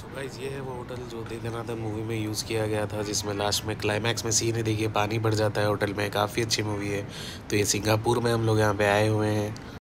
So guys ये है वो होटल जो दे दनादन मूवी में यूज़ किया गया था, जिसमें लास्ट में क्लाइमैक्स में सीन है, देखिए पानी भर जाता है होटल में। काफ़ी अच्छी मूवी है। तो ये सिंगापुर में हम लोग यहाँ पे आए हुए हैं।